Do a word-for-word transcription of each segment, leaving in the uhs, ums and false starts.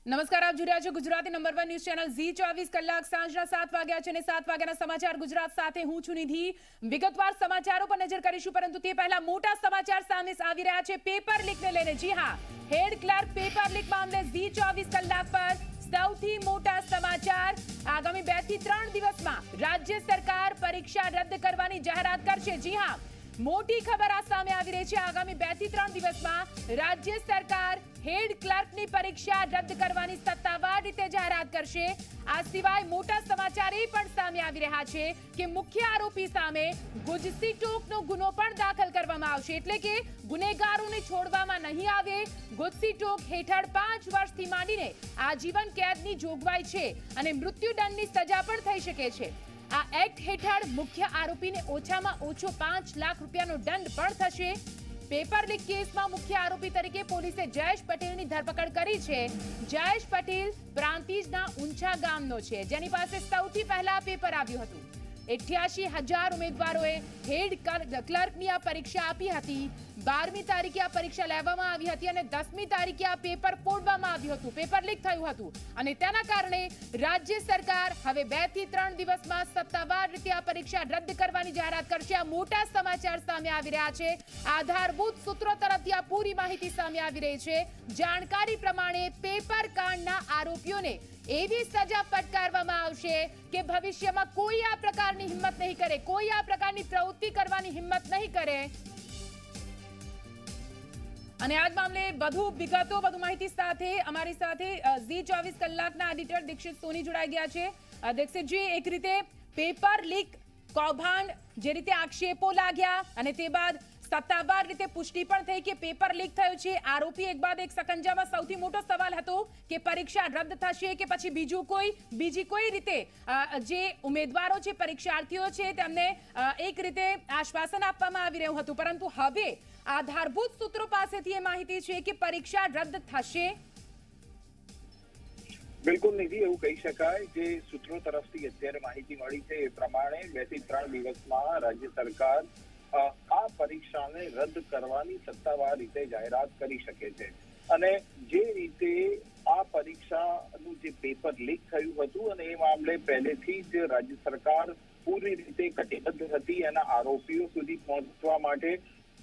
નમસ્કાર, આપ જોઈ રહ્યા છો Gujarati number one news channel Zee ચોવીસ કલાક સાંજના સાત વાગ્યા છે અને સાત વાગ્યાના સમાચાર ગુજરાત સાથે હું છું નિધિ। વિગતવાર સમાચારો પર નજર કરીશું, પરંતુ તે પહેલા મોટા સમાચાર સામે આવી રહ્યા છે પેપર લીકને લઈને। જી હા, હેડ ક્લાર્ક પેપર લીક મામલે ઝી ચોવીસ કલાક પર સૌથી મોટા સમાચાર। આગામી બે થી ત્રણ દિવસમાં રાજ્ય સરકાર પરીક્ષા રદ કરવાની જાહેરાત કરશે। જી હા, મોટી ખબર આ સામે આવી રહી છે। આગામી બે થી ત્રણ દિવસમાં રાજ્ય સરકાર હેડ ક્લાર્કની પરીક્ષા રદ કરવાની સત્તાવાર રીતે જાહેરાત કરશે। આ સિવાય મોટા સમાચાર એ પણ સામે આવી રહ્યા છે કે મુખ્ય આરોપી સામે ગુજસી ટોકનો ગુનો પણ દાખલ કરવામાં આવશે, એટલે કે ગુનેગારોને છોડવામાં નહીં આવે। ગુજસી ટોક હેઠળ પાંચ વર્ષથી માંડીને આજીવન કેદની જોગવાઈ છે અને મૃત્યુદંડની સજા પણ થઈ શકે છે। આ એક્ટ હેઠળ મુખ્ય આરોપીને ઓછામાં ઓછો પાંચ લાખ રૂપિયાનો દંડ પણ થશે। પેપર લીક કેસમાં મુખ્ય આરોપી તરીકે પોલીસે જયેશ પટેલની ધરપકડ કરી છે। જયેશ પટેલ પ્રાંતિજના ઊંચા ગામનો છે, જેની પાસે સૌથી પહેલા પેપર આવ્યું હતું। અઠ્યાસી હજાર ઉમેદવારોએ હેડ ક્લર્કની આ પરીક્ષા આપી હતી। બારમી તારીખે આ પરીક્ષા લેવામાં આવી હતી અને દસમી તારીખે આ પેપર ફોડવામાં આવ્યું હતું, પેપર લીક થયું હતું અને તેના કારણે રાજ્ય સરકાર હવે બે થી ત્રણ દિવસમાં સત્તાવાર રીતે આ પરીક્ષા રદ કરવાની જાહેરાત કરશે। આ મોટા સમાચાર સામે આવી રહ્યા છે। આધારભૂત સૂત્રો તરફથી આ પૂરી માહિતી સામે આવી રહી છે। જાણકારી પ્રમાણે પેપર કાંડના આરોપીઓને એવી સજા ફટકારવામાં આવશે કે ભવિષ્યમાં કોઈ આ પ્રકારની હિંમત નહીં કરે, કોઈ આ પ્રકારની પ્રવૃત્તિ કરવાની હિંમત નહીં કરે। અને આજ મામલે વધુ વિગતો, વધુ માહિતી સાથે અમારી સાથે ઝી ચોવીસ કલાકના એડિટર દીક્ષિત સોની જોડાઈ ગયા છે। દીક્ષિતજી, એક રીતે પેપર લીક કૌભાંડ જે રીતે આક્ષેપો લાગ્યા અને તે બાદ સત્તાવાર રીતે પુષ્ટિ પણ થઈ કે પેપર લીક થયું છે, આરોપી એક બાદ એક સકંજામાં સૌથી મોટો સવાલ હતો કે પરીક્ષા રદ થશે કે પછી બીજું કોઈ બીજી કોઈ રીતે જે ઉમેદવારો છે, પરીક્ષાર્થીઓ છે, તેમને એક રીતે આશ્વાસન આપવામાં આવી રહ્યું હતું, પરંતુ હવે આધારભૂત સૂત્રો પાસેથી એ માહિતી છે કે પરીક્ષા રદ થશે। બિલકુલ નિધિ, એવું કહી શકાય કે સૂત્રો તરફથી અત્યારે માહિતી મળી છે એ પ્રમાણે બે થી ત્રણ દિવસમાં રાજ્ય સરકાર આ પરીક્ષાને રદ કરવાની સત્તાવાર રીતે જાહેરાત કરી શકે છે। અને જે રીતે આ પરીક્ષાનું જે પેપર લીક થયું હતું અને એ મામલે પહેલેથી જ રાજ્ય સરકાર પૂરી રીતે કટિબદ્ધ હતી, એના આરોપીઓ સુધી પહોંચવા માટે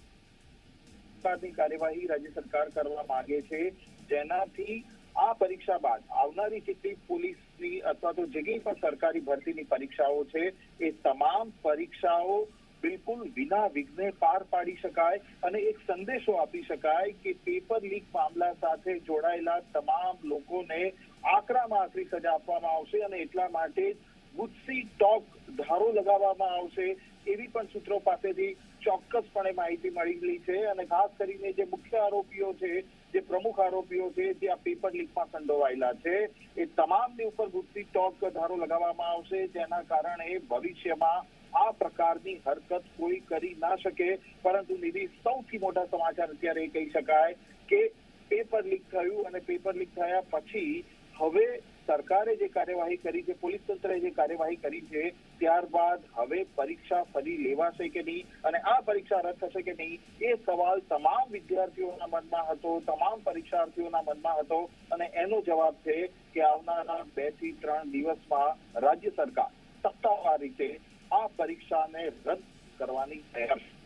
કાર્યવાહી રાજ્ય સરકાર કરવા માંગે છે, જેનાથી આ પરીક્ષા બાદ આવનારી જેટલી પોલીસની અથવા તો જે કંઈ પણ સરકારી ભરતીની પરીક્ષાઓ છે એ તમામ પરીક્ષાઓ બિલકુલ વિના વિઘ્ને પાર પાડી શકાય અને એક સંદેશો આપી શકાય કે પેપર લીક મામલા સાથે જોડાયેલા તમામ લોકોને આકરામાં આકરી સજા આપવામાં આવશે અને એટલા માટે ગુજસી ટોક ધારો લગાવવામાં આવશે, એવી પણ સૂત્રો પાસેથી ચોક્કસપણે માહિતી મળેલી છે। અને ખાસ કરીને જે મુખ્ય આરોપીઓ છે, જે પ્રમુખ આરોપીઓ છે, જે આ પેપર લીકમાં સંડોવાયેલા છે, એ તમામની ઉપર ગુજસી ટોક ધારો લગાવવામાં આવશે, જેના કારણે ભવિષ્યમાં આ પ્રકારની હરકત કોઈ કરી ના શકે। પરંતુ નિધિ, સૌથી મોટા સમાચાર અત્યારે એ કહી શકાય કે પેપર લીક થયું અને પેપર લીક થયા પછી હવે સરકારે જે કાર્યવાહી કરી છે, પોલીસ તંત્રએ જે કાર્યવાહી કરી છે, ત્યારબાદ હવે પરીક્ષા ફરી લેવાશે કે નહીં અને આ પરીક્ષા રદ થશે કે નહીં, એ સવાલ તમામ વિદ્યાર્થીઓના મનમાં હતો, તમામ પરીક્ષાર્થીઓના મનમાં હતો અને એનો જવાબ છે કે આવનારા બે થી ત્રણ દિવસમાં રાજ્ય સરકાર સત્તાવાર રીતે આ પરીક્ષાને રદ કરવાની તૈયાર છે।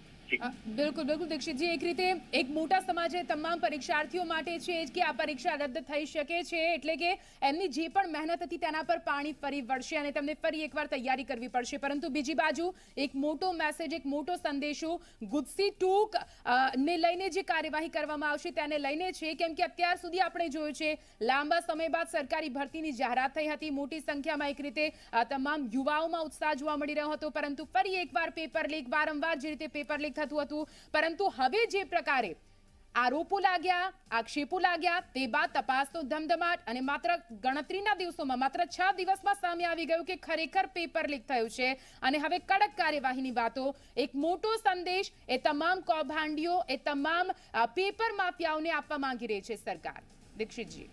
બિલકુલ બિલકુલ દીક્ષિતજી, એક રીતે એક મોટા સમાચાર તમામ પરીક્ષાર્થીઓ માટે છે કે આ પરીક્ષા રદ થઈ શકે છે, એટલે કે એમની જે પણ મહેનત હતી તેના પર પાણી ફરી વળશે અને તેમને ફરી એકવાર તૈયારી કરવી પડશે। પરંતુ બીજી બાજુ એક મોટો મેસેજ, એક મોટો સંદેશો ગુજસી ટોક ને લઈને જે કાર્યવાહી કરવામાં આવશે તેને લઈને છે, કેમ કે અત્યાર સુધી આપણે જોયું છે લાંબા સમય બાદ સરકારી ભરતીની જાહેરાત થઈ હતી, મોટી સંખ્યામાં એક રીતે તમામ યુવાઓમાં ઉત્સાહ જોવા મળી રહ્યો હતો, પરંતુ ફરી એકવાર પેપર લીક, વારંવાર જે રીતે પેપર લીક થતું હતું, પરંતુ હવે જે પ્રકારે આરોપો લાગ્યા, આક્ષેપો લાગ્યા, તે બાદ તપાસનો ધમધમાટ અને માત્ર ગણતરીના દિવસોમાં, માત્ર છ દિવસમાં સામે આવી ગયું કે ખરેખર પેપર લીક થયું છે અને હવે કડક કાર્યવાહીની વાતો, એક મોટો સંદેશ એ તમામ કૌભાંડીઓ, એ તમામ પેપર માફિયાઓને આપવા માંગી રહી છે સરકાર। દીક્ષિતજી,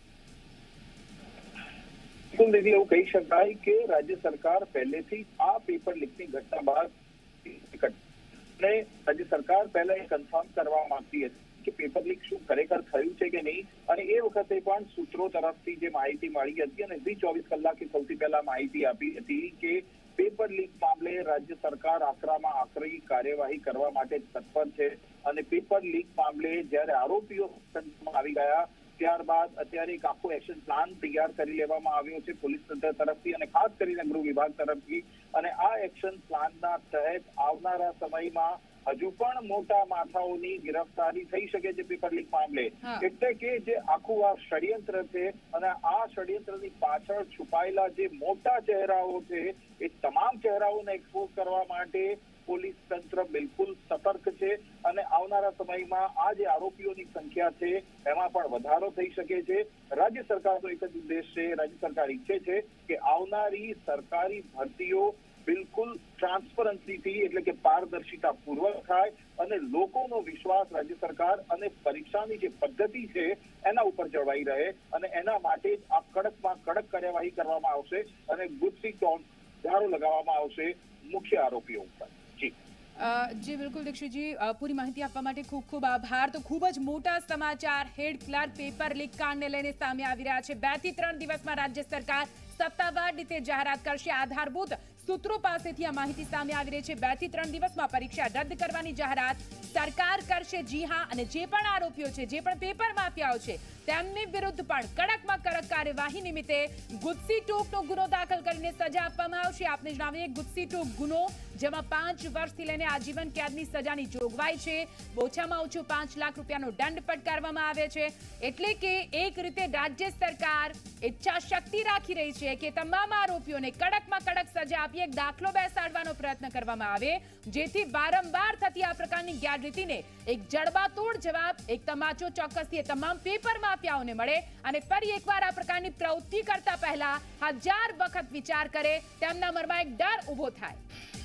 એવું કહી શકાય કે રાજ્ય સરકાર પહેલેથી આ પેપર લીકની ઘટના બાદ રાજ્ય સરકાર પહેલા એ કન્ફર્મ કરવા માંગતી હતી કે પેપર લીક શું ખરેખર થયું છે કે નહીં, અને એ વખતે પણ સૂત્રો તરફથી જે માહિતી મળી હતી અને ઝી ચોવીસ કલાકે સૌથી પહેલા માહિતી આપી હતી કે પેપર લીક મામલે રાજ્ય સરકાર આકરામાં આકરી કાર્યવાહી કરવા માટે તત્પર છે અને પેપર લીક મામલે જ્યારે આરોપીઓ આવી ગયા ત્યારબાદ અત્યારે એક આખો એક્શન પ્લાન તૈયાર કરી લેવામાં આવ્યો છે પોલીસ તંત્ર તરફથી અને ખાસ કરીને ગૃહ વિભાગ તરફથી, અને આ એક્શન પ્લાનના તહેત આવનારા સમયમાં હજુ પણ મોટા માથાઓની ગિરફતારી થઈ શકે છે પેપર લીક મામલે. એટલે કે જે આખું આ ષડયંત્ર છે અને આ ષડયંત્રની પાછળ છુપાયેલા જે મોટા ચહેરાઓ છે એ તમામ ચહેરાઓને એક્સપોઝ કરવા માટે પોલીસ તંત્ર બિલકુલ સતર્ક છે અને આવનારા સમયમાં આ જે આરોપીઓની સંખ્યા છે એમાં પણ વધારો થઈ શકે છે. રાજ્ય સરકારનો એક જ ઉદ્દેશ છે, રાજ્ય સરકાર ઈચ્છે છે કે આવનારી સરકારી ભરતીઓ બિલકુલ ટ્રાન્સપરન્સીથી એટલે કે પારદર્શિતા પૂર્વક થાય અને લોકોનો વિશ્વાસ રાજ્ય સરકાર અને પરીક્ષાની જે પદ્ધતિ છે એના ઉપર જળવાઈ રહે, અને એના માટે જ આ કડકમાં કડક કાર્યવાહી કરવામાં આવશે અને ગુસ્સી ટોન ધારો લગાવવામાં આવશે મુખ્ય આરોપીઓ ઉપર. જી જી બિલકુલ દીક્ષિતજી, પૂરી માહિતી આપવા માટે ખૂબ ખૂબ આભાર. તો ખૂબ જ મોટા સમાચાર હેડ ક્લાર્ક પેપર લીક કાંડને લઈને સામે આવી રહ્યા છે. બે થી ત્રણ દિવસમાં રાજ્ય સરકાર સત્તાવાર રીતે જાહેરાત કરશે. આધારભૂત સૂત્રો પાસેથી આ માહિતી સામે આવી રહી છે. બે થી ત્રણ દિવસમાં પરીક્ષા રદ કરવાની જાહેરાત સરકાર કરશે. જી હા, અને જે પણ આરોપીઓ છે, જે પણ પેપર માફિયાઓ છે, તેમની વિરુદ્ધ પણ કડકમાં કડક કાર્યવાહી નિમિત્તે ગુસ્સી ટોકનો ગુનો દાખલ કરીને સજા આપવામાં આવશે. આપને જણાવીએ, ગુસ્સી ટોક ગુનો જેમાં પાંચ વર્ષથી લઈને આજીવન કેદની સજાની જોગવાઈ છે. ઓછામાં ઓછું પાંચ લાખ રૂપિયાનો દંડ ફટકારવામાં આવે છે. એટલે કે એક રીતે રાજ્ય સરકાર ઈચ્છા શક્તિ રાખી રહી છે કે તમામ આરોપીઓને કડકમાં કડક સજા આપી એક દાખલો બેસાડવાનો પ્રયત્ન કરવામાં આવે, જેથી વારંવાર થતી આ પ્રકારની ગેરરીતિને એક જડબાતોડ જવાબ, એક તમાચો ચોક્કસથી તમામ પેપર માફિયાઓને મળે અને ફરી એકવાર આ પ્રકારની પ્રવૃત્તિ કરતા પહેલા હજાર વખત વિચાર કરે, તેમના મનમાં એક ડર ઉભો થાય.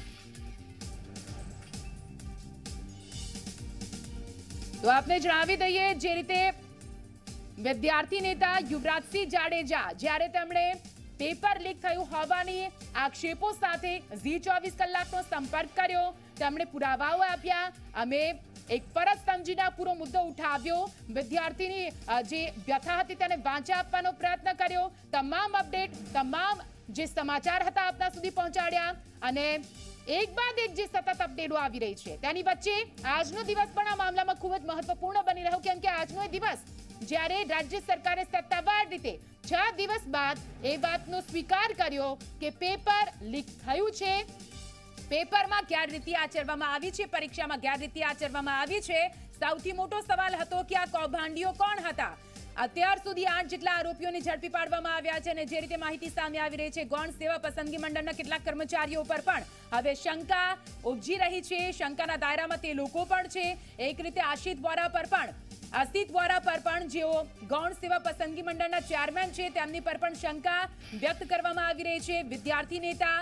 તો આપને જણાવી દઈએ, જે રીતે વિદ્યાર્થી નેતા યુવરાજસિંહ જાડેજા જ્યારે તેમણે પેપર લીક થયું હોવાની આક્ષેપો સાથે ઝી ચોવીસ કલાકનો સંપર્ક કર્યો, તેમણે પુરાવાઓ આપ્યા, અમે એક ફરજ સમજીને પૂરો મુદ્દો ઉઠાવ્યો, વિદ્યાર્થીની જે વ્યથા હતી તેને વાંચા આપવાનો પ્રયત્ન કર્યો, તમામ અપડેટ, તમામ જે સમાચાર હતા આપના સુધી પહોંચાડ્યા અને એક બાદ એક જે સતત અપડેટો આવી રહી છે તેની વચ્ચે આજનો દિવસ પણ આ મામલામાં ખૂબ જ મહત્વપૂર્ણ બની રહ્યો, કેમ કે આજનો દિવસ જ્યારે રાજ્ય સરકારે સત્તાવાર રીતે છ દિવસ બાદ એ વાતનો સ્વીકાર કર્યો કે પેપર લીક થયું છે, પેપરમાં ગેરરીતિ આચરવામાં આવી છે, પરીક્ષામાં ગેરરીતિ આચરવામાં આવી છે. સૌથી મોટો સવાલ હતો કે આ કૌભાંડીઓ કોણ હતા. અત્યાર સુધી આઠ જેટલા આરોપીઓને ઝડપી પાડવામાં આવ્યા છે અને જે રીતે માહિતી સામે આવી રહી છે, ગૌણ સેવા પસંદગી મંડળના કેટલાક કર્મચારીઓ પર પણ હવે શંકા ઉપજી રહી છે. શંકાના દાયરામાં તે લોકો પણ છે. એક રીતે આશિત વોરા પર પણ આશિત વોરા પર પણ જેઓ ગૌણ સેવા પસંદગી મંડળના ચેરમેન છે, તેમની પર પણ શંકા વ્યક્ત કરવામાં આવી રહી છે. વિદ્યાર્થી નેતા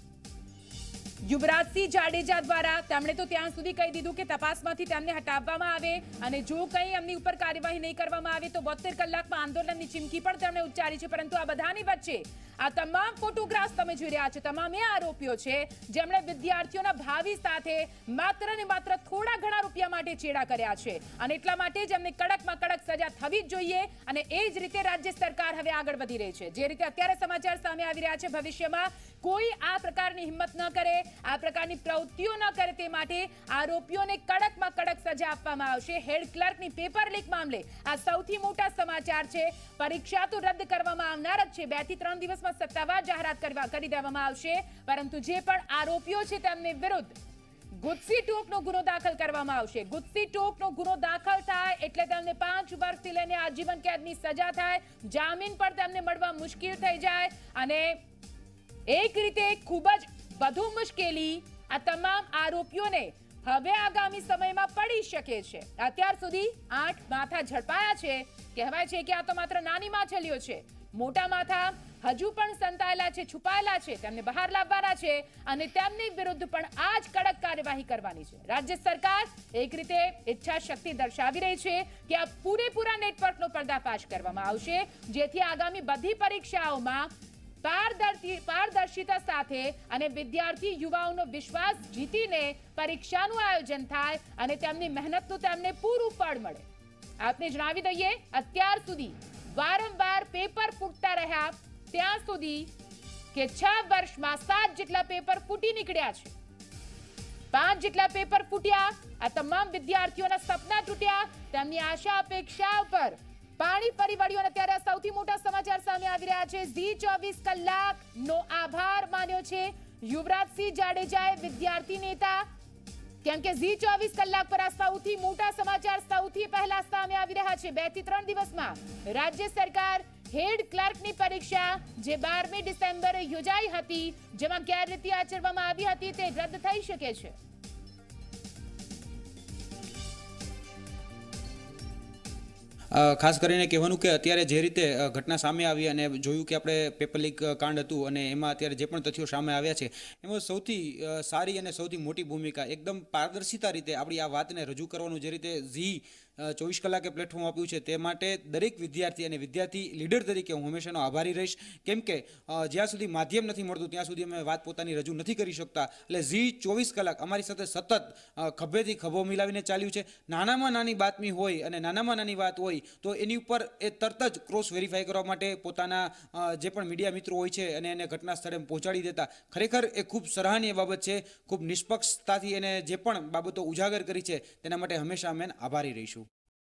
યુવરાજસિંહ જાડેજા દ્વારા તેમણે તો ત્યાં સુધી કહી દીધું કે તપાસમાંથી તેમને હટાવવામાં આવે અને જો કંઈ એમની ઉપર કાર્યવાહી નહીં કરવામાં આવે તો બોતેર કલાકમાં આંદોલનની ચીમકી પણ તેમણે ઉચ્ચારી છે. પરંતુ આ બધાની વચ્ચે આ તમામ ફોટોગ્રાફ્સ તમે જોઈ રહ્યા છો, તમામ એ આરોપીઓ છે જેમણે વિદ્યાર્થીઓના ભાવિ સાથે માત્ર ને માત્ર થોડા ઘણા રૂપિયા માટે ચેડા કર્યા છે અને એટલા માટે જ એમને કડકમાં કડક સજા થવી જ જોઈએ અને એ જ રીતે રાજ્ય સરકાર હવે આગળ વધી રહી છે. જે રીતે અત્યારે સમાચાર સામે આવી રહ્યા છે, ભવિષ્યમાં કોઈ આ પ્રકારની હિંમત ન કરે, આ પ્રકારની પ્રવૃત્તિઓ ન કરે, તે માટે આરોપીઓને કડકમાં કડક સજા આપવામાં આવશે. હેડ ક્લર્કની પેપર લીક મામલે આ સૌથી મોટા સમાચાર છે. પરીક્ષા તો રદ કરવામાં આવનાર જ છે, બે થી ત્રણ દિવસમાં સત્તાવાર જાહેરાત કરવા કરી દેવામાં આવશે, પરંતુ જે પણ આરોપીઓ છે તેમની વિરુદ્ધ ગુસ્સી ટોકનો ગુનો દાખલ કરવામાં આવશે. ગુસ્સી ટોકનો ગુનો દાખલ થાય એટલે તેમને પાંચ વર્ષથી લઈને આજીવન કેદની સજા થાય, જામીન પર તેમને મળવા મુશ્કેલ થઈ જાય અને એક રીતે ખૂબ જ વધુ મુશ્કેલી આ તમામ આરોપીઓને હવે આગામી સમયમાં પડી શકે છે. અત્યાર સુધી આઠ માથા ઝડપાયા છે. કહેવાય છે કે આ તો માત્ર નાની માછલીઓ છે, મોટા માથા હજુ પણ સંતાયેલા છે, છુપાયેલા છે, તેમને બહાર લાવવાના છે અને તેમની વિરુદ્ધ પણ આ જ કડક કાર્યવાહી કરવાની છે. રાજ્ય સરકાર એક રીતે ઈચ્છા શક્તિ દર્શાવી રહી છે કે આ પૂરેપૂરા નેટવર્કનો પર્દાફાશ કરવામાં આવશે, જેથી આગામી બધી પરીક્ષાઓમાં પારદર્શિતા સાથે અને વિદ્યાર્થી યુવાઓનો વિશ્વાસ જીતીને પરીક્ષાનું આયોજન થાય અને તેમની મહેનતનું તેમને પૂરું ફળ મળે. આપને જણાવી દઈએ, અત્યાર સુધી વારંવાર પેપર ફૂટતા રહ્યા, ત્યાં સુધી કે છ વર્ષમાં સાત જેટલા પેપર ફૂટી નીકળ્યા છે. પાંચ જેટલા પેપર ફૂટ્યા. આ તમામ વિદ્યાર્થીઓના સપના તૂટ્યા, તેમની આશા અપેક્ષા પર પાણી ફરી વળ્યું. અને અત્યારે સૌથી મોટા સમાચાર સામે આવી રહ્યા છે. ઝી ચોવીસ કલાકનો આભાર માન્યો છે યુવરાજસિંહ જાડેજાએ, વિદ્યાર્થી નેતા. કેમ કે ઝી ચોવીસ કલાક પર આ સૌથી મોટા સમાચાર સૌથી પહેલા સામે આવી રહ્યા છે. બે થી ત્રણ દિવસમાં રાજ્ય સરકાર હેડ ક્લાર્કની પરીક્ષા જે બારમી ડિસેમ્બરે યોજાઈ હતી, જેમાં ગેરરીતિ આચરવામાં આવી હતી, તે રદ થઈ શકે છે. ખાસ કરીને કહેવાનું કે અત્યારે જે રીતે ઘટના સામે આવી અને જોયું કે આપણે પેપર લીક કાંડ હતું અને એમાં અત્યારે જે પણ તથ્યો સામે આવ્યા છે, એમાં સૌથી સારી અને સૌથી મોટી ભૂમિકા એકદમ પારદર્શિતા રીતે આપણી આ વાતને રજૂ કરવાનું જે રીતે ઝી ચોવીસ કલાકે પ્લેટફોર્મ આપ્યું છે, તે માટે દરેક વિદ્યાર્થી અને વિદ્યાર્થી લીડર તરીકે હું હંમેશાનો આભારી રહીશ. કેમ કે જ્યાં સુધી માધ્યમ નથી મળતું ત્યાં સુધી અમે વાત પોતાની રજૂ નથી કરી શકતા. એટલે ઝી ચોવીસ કલાક અમારી સાથે સતત ખભેથી ખભો મિલાવીને ચાલ્યું છે. નાનામાં નાની બાતમી હોય અને નાનામાં નાની વાત હોય તો એની ઉપર એ તરત જ ક્રોસ વેરીફાઈ કરવા માટે પોતાના જે પણ મીડિયા મિત્રો હોય છે અને એને ઘટના સ્થળે પહોંચાડી દેતા. ખરેખર એ ખૂબ સરાહનીય બાબત છે. ખૂબ નિષ્પક્ષતાથી એને જે પણ બાબતો ઉજાગર કરી છે તેના માટે હંમેશા અમે આભારી રહીશું.